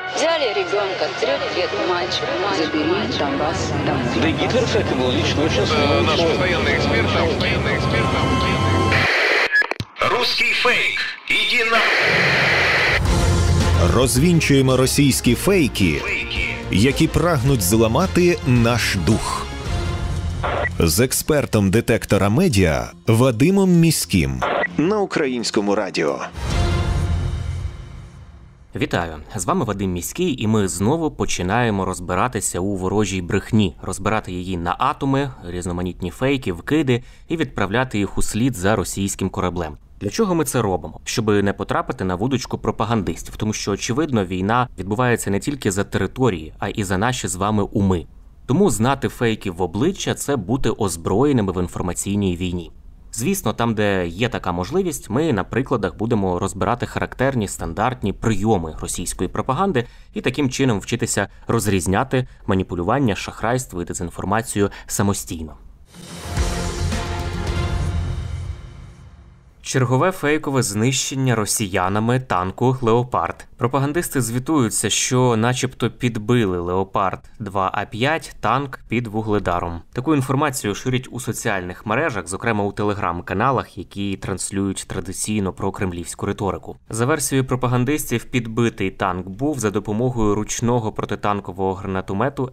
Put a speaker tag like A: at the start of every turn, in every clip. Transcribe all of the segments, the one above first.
A: Взяли ребенка, 3 лет мальчик, забери, Донбасс, там.
B: Да и Гитлер, кстати, был лично очень смелый
C: Наш
B: человек.
C: постоянный эксперт. Русский фейк. Иди на...
D: Розвінчуємо російські фейки, які прагнуть зламати наш дух. З експертом детектора медіа Вадимом Міським на Українському радіо.
E: Вітаю! З вами Вадим Міський, і ми знову починаємо розбиратися у ворожій брехні, розбирати її на атоми, різноманітні фейки, вкиди і відправляти їх у слід за російським кораблем. Для чого ми це робимо? Щоби не потрапити на вудочку пропагандистів, тому що, очевидно, війна відбувається не тільки за території, а і за наші з вами уми. Тому знати фейки в обличчя – це бути озброєними в інформаційній війні. Звісно, там, де є така можливість, ми на прикладах будемо розбирати характерні стандартні прийоми російської пропаганди і таким чином вчитися розрізняти маніпулювання, шахрайство і дезінформацію самостійно. Чергове фейкове знищення росіянами танку «Леопард». Пропагандисти звітуються, що начебто підбили «Леопард 2А5» танк під Вугледаром. Таку інформацію ширять у соціальних мережах, зокрема у телеграм-каналах, які транслюють традиційно прокремлівську риторику. За версією пропагандистів, підбитий танк був за допомогою ручного протитанкового гранатомету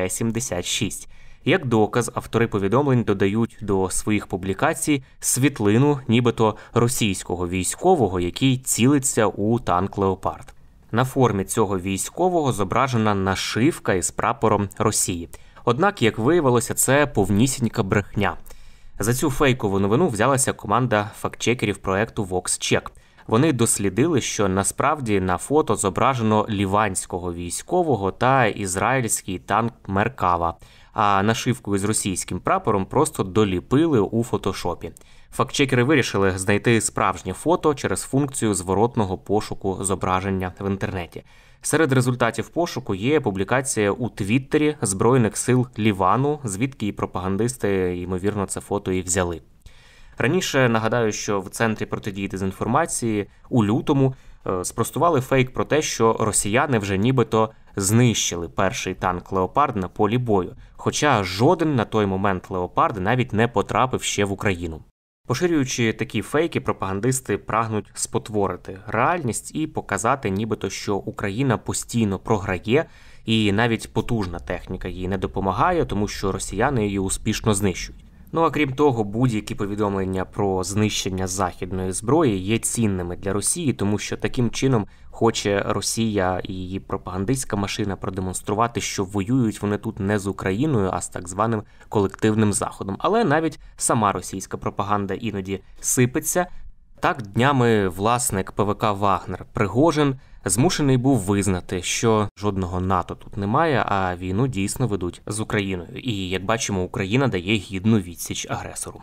E: РПГ-76. Як доказ, автори повідомлень додають до своїх публікацій світлину нібито російського військового, який цілиться у танк «Леопард». На формі цього військового зображена нашивка із прапором Росії. Однак, як виявилося, це повнісінька брехня. За цю фейкову новину взялася команда фактчекерів проекту VoxCheck. Вони дослідили, що насправді на фото зображено ліванського військового та ізраїльський танк «Меркава», а нашивку із російським прапором просто доліпили у фотошопі. Фактчекери вирішили знайти справжнє фото через функцію зворотного пошуку зображення в інтернеті. Серед результатів пошуку є публікація у Твіттері Збройних сил Лівану, звідки і пропагандисти, ймовірно, це фото і взяли. Раніше, нагадаю, що в Центрі протидії дезінформації у лютому спростували фейк про те, що росіяни вже нібито знищили перший танк «Леопард» на полі бою, хоча жоден на той момент «Леопард» навіть не потрапив ще в Україну. Поширюючи такі фейки, пропагандисти прагнуть спотворити реальність і показати нібито, що Україна постійно програє, і навіть потужна техніка їй не допомагає, тому що росіяни її успішно знищують. Ну а крім того, будь-які повідомлення про знищення західної зброї є цінними для Росії, тому що таким чином хоче Росія і її пропагандистська машина продемонструвати, що воюють вони тут не з Україною, а з так званим колективним Заходом. Але навіть сама російська пропаганда іноді сипеться. Так, днями власник ПВК «Вагнер» Пригожин змушений був визнати, що жодного НАТО тут немає, а війну дійсно ведуть з Україною. І, як бачимо, Україна дає гідну відсіч агресору.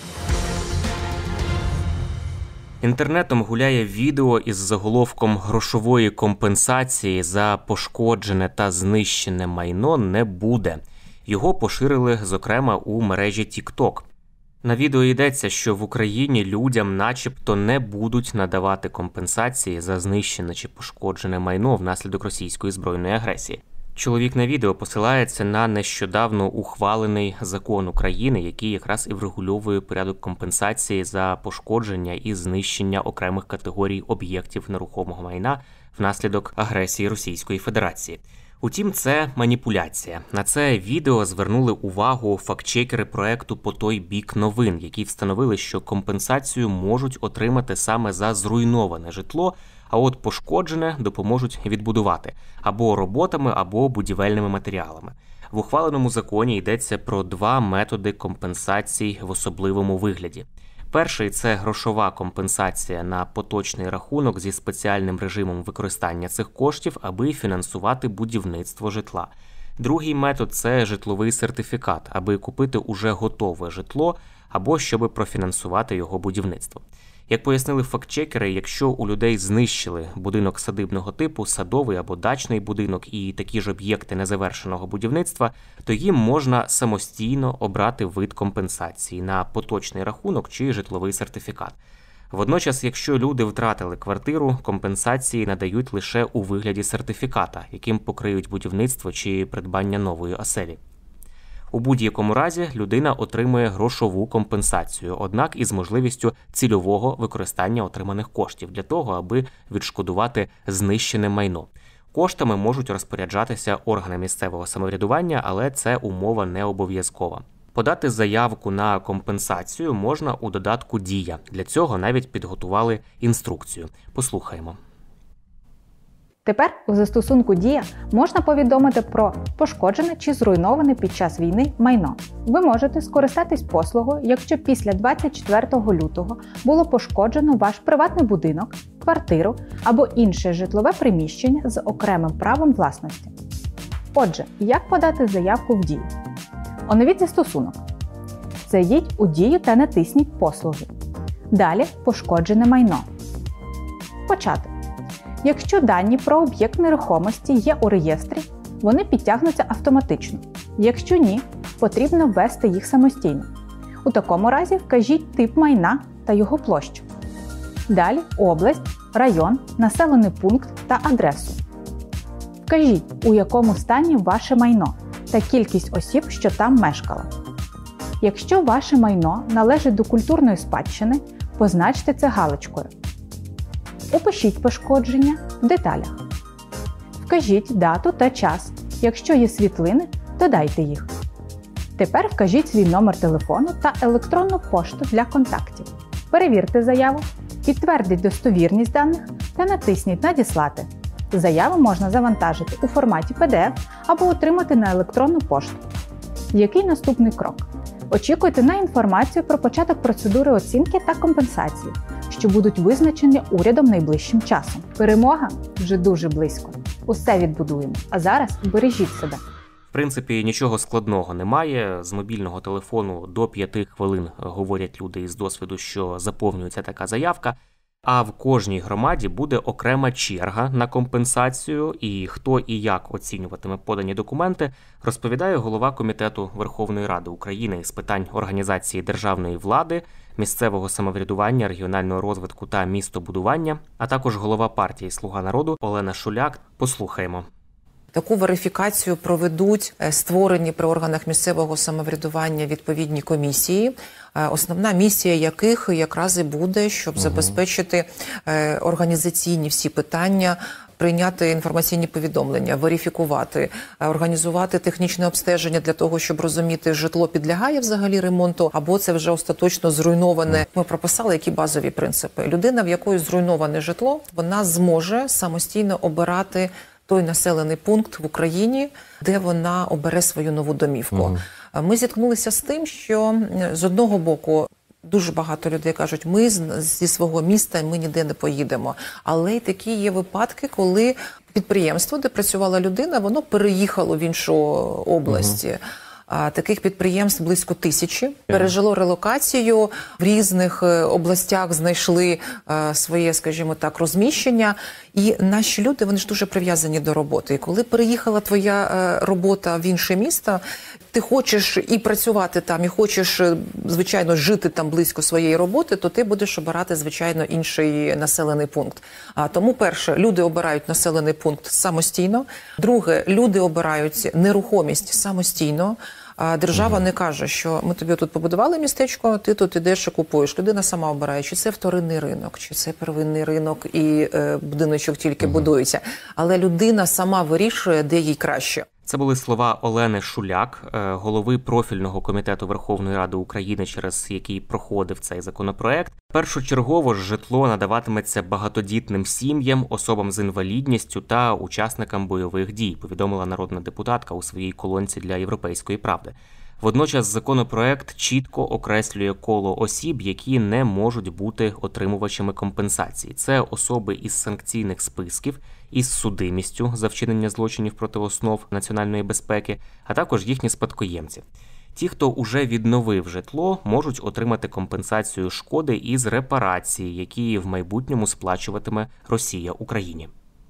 E: Інтернетом гуляє відео із заголовком «Грошової компенсації за пошкоджене та знищене майно не буде». Його поширили, зокрема, у мережі TikTok. На відео йдеться, що в Україні людям начебто не будуть надавати компенсації за знищене чи пошкоджене майно внаслідок російської збройної агресії. Чоловік на відео посилається на нещодавно ухвалений закон України, який якраз і врегульовує порядок компенсації за пошкодження і знищення окремих категорій об'єктів нерухомого майна внаслідок агресії Російської Федерації. Утім, це маніпуляція. На це відео звернули увагу фактчекери проекту «По той бік новин», які встановили, що компенсацію можуть отримати саме за зруйноване житло, а от пошкоджене допоможуть відбудувати або роботами, або будівельними матеріалами. В ухваленому законі йдеться про два методи компенсацій в особливому вигляді. Перший – це грошова компенсація на поточний рахунок зі спеціальним режимом використання цих коштів, аби фінансувати будівництво житла. Другий метод – це житловий сертифікат, аби купити уже готове житло або щоб профінансувати його будівництво. Як пояснили фактчекери, якщо у людей знищили будинок садибного типу, садовий або дачний будинок і такі ж об'єкти незавершеного будівництва, то їм можна самостійно обрати вид компенсації на поточний рахунок чи житловий сертифікат. Водночас, якщо люди втратили квартиру, компенсації надають лише у вигляді сертифіката, яким покриють будівництво чи придбання нової оселі. У будь-якому разі людина отримує грошову компенсацію, однак із можливістю цільового використання отриманих коштів для того, аби відшкодувати знищене майно. Коштами можуть розпоряджатися органи місцевого самоврядування, але це умова не обов'язкова. Подати заявку на компенсацію можна у додатку «Дія». Для цього навіть підготували інструкцію. Послухаємо.
F: Тепер у застосунку «Дія» можна повідомити про пошкоджене чи зруйноване під час війни майно. Ви можете скористатись послугою, якщо після 24 лютого було пошкоджено ваш приватний будинок, квартиру або інше житлове приміщення з окремим правом власності. Отже, як подати заявку в «Дію»? Оновіть застосунок. Зайдіть у «Дію» та натисніть «Послуги». Далі «Пошкоджене майно». Почати. Якщо дані про об'єкт нерухомості є у реєстрі, вони підтягнуться автоматично. Якщо ні, потрібно ввести їх самостійно. У такому разі вкажіть тип майна та його площу. Далі область, район, населений пункт та адресу. Вкажіть, у якому стані ваше майно та кількість осіб, що там мешкала. Якщо ваше майно належить до культурної спадщини, позначте це галочкою. Опишіть пошкодження в деталях. Вкажіть дату та час. Якщо є світлини, додайте їх. Тепер вкажіть свій номер телефону та електронну пошту для контактів. Перевірте заяву, підтвердіть достовірність даних та натисніть «Надіслати». Заяву можна завантажити у форматі PDF або отримати на електронну пошту. Який наступний крок? Очікуйте на інформацію про початок процедури оцінки та компенсації, що будуть визначені урядом найближчим часом. Перемога вже дуже близько. Усе відбудуємо. А зараз бережіть себе.
E: В принципі, нічого складного немає. З мобільного телефону до 5 хвилин, говорять люди із досвіду, що заповнюється така заявка. А в кожній громаді буде окрема черга на компенсацію, і хто і як оцінюватиме подані документи, розповідає голова Комітету Верховної Ради України з питань організації державної влади, місцевого самоврядування, регіонального розвитку та містобудування, а також голова партії «Слуга народу» Олена Шуляк. Послухаємо.
G: Таку верифікацію проведуть створені при органах місцевого самоврядування відповідні комісії, основна місія яких якраз і буде, щоб забезпечити організаційні всі питання, прийняти інформаційні повідомлення, верифікувати, організувати технічне обстеження для того, щоб розуміти, житло підлягає взагалі ремонту, або це вже остаточно зруйноване. Ми прописали, які базові принципи. Людина, в якої зруйноване житло, вона зможе самостійно обирати той населений пункт в Україні, де вона обере свою нову домівку. Ми зіткнулися з тим, що з одного боку дуже багато людей кажуть, ми зі свого міста, ми ніде не поїдемо. Але й такі є випадки, коли підприємство, де працювала людина, воно переїхало в іншу область. Таких підприємств близько 1000. Пережило релокацію, в різних областях знайшли своє, скажімо так, розміщення. І наші люди, вони ж дуже прив'язані до роботи. І коли переїхала твоя робота в інше місто, ти хочеш і працювати там, і хочеш, звичайно, жити там близько своєї роботи, то ти будеш обирати, звичайно, інший населений пункт. Тому, перше, люди обирають населений пункт самостійно. Друге, люди обирають нерухомість самостійно. Держава не каже, що ми тобі тут побудували містечко, ти тут ідеш і купуєш. Людина сама обирає, чи це вторинний ринок, чи це первинний ринок і будиночок тільки будується. Але людина сама вирішує, де їй краще.
E: Це були слова Олени Шуляк, голови профільного комітету Верховної Ради України, через який проходив цей законопроект. Першочергово ж житло надаватиметься багатодітним сім'ям, особам з інвалідністю та учасникам бойових дій, повідомила народна депутатка у своїй колонці для «Європейської правди». Водночас законопроект чітко окреслює коло осіб, які не можуть бути отримувачами компенсації. Це особи із санкційних списків, із судимістю за вчинення злочинів проти основ національної безпеки, а також їхні спадкоємці. Ті, хто уже відновив житло, можуть отримати компенсацію шкоди із репарації, які в майбутньому сплачуватиме Росія Україні.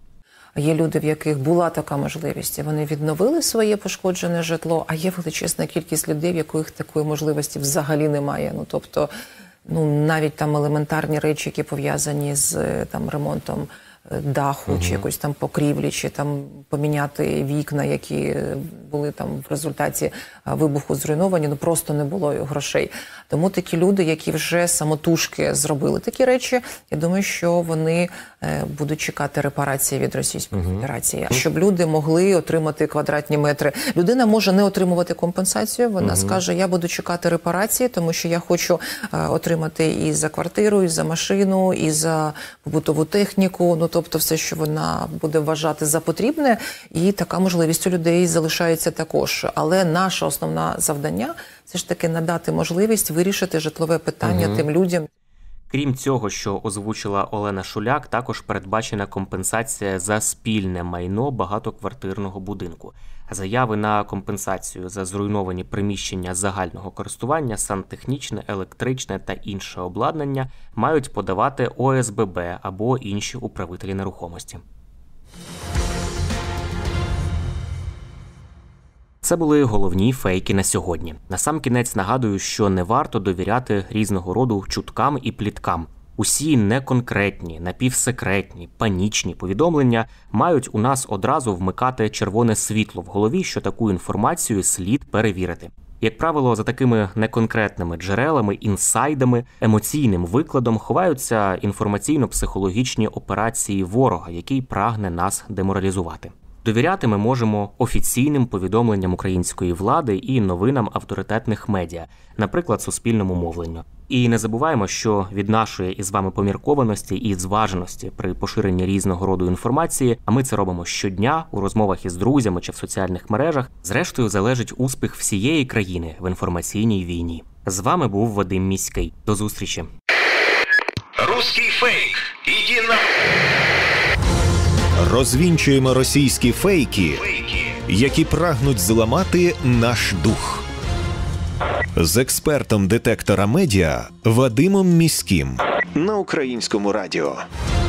G: Є люди, в яких була така можливість, і вони відновили своє пошкоджене житло, а є величезна кількість людей, в яких такої можливості взагалі немає. Тобто навіть там елементарні речі, які пов'язані з там ремонтом даху, чи якось там покрівлі, чи там поміняти вікна, які були там в результаті вибуху зруйновані, просто не було грошей. Тому такі люди, які вже самотужки зробили такі речі, я думаю, що вони будуть чекати репарації від Російської Федерації. Щоб люди могли отримати квадратні метри. Людина може не отримувати компенсацію, вона скаже, я буду чекати репарації, тому що я хочу отримати і за квартиру, і за машину, і за побутову техніку, тобто все, що вона буде вважати за потрібне, і така можливість у людей залишається також. Але наше основне завдання – це ж таки надати можливість вирішити житлове питання тим людям.
E: Крім цього, що озвучила Олена Шуляк, також передбачена компенсація за спільне майно багатоквартирного будинку. Заяви на компенсацію за зруйновані приміщення загального користування, сантехнічне, електричне та інше обладнання мають подавати ОСББ або інші управителі нерухомості. Це були головні фейки на сьогодні. Насамкінець нагадую, що не варто довіряти різного роду чуткам і пліткам. Усі неконкретні, напівсекретні, панічні повідомлення мають у нас одразу вмикати червоне світло в голові, що таку інформацію слід перевірити. Як правило, за такими неконкретними джерелами, інсайдами, емоційним викладом ховаються інформаційно-психологічні операції ворога, який прагне нас деморалізувати. Довіряти ми можемо офіційним повідомленням української влади і новинам авторитетних медіа, наприклад, суспільному мовленню. І не забуваємо, що від нашої із вами поміркованості і зваженості при поширенні різного роду інформації, а ми це робимо щодня у розмовах із друзями чи в соціальних мережах, зрештою залежить успіх всієї країни в інформаційній війні. З вами був Вадим Міський. До зустрічі.
C: Русский фейк. Иди на...
D: Розвінчуємо російські фейки, які прагнуть зламати наш дух. З експертом детектора медіа Вадимом Міським на Українському радіо.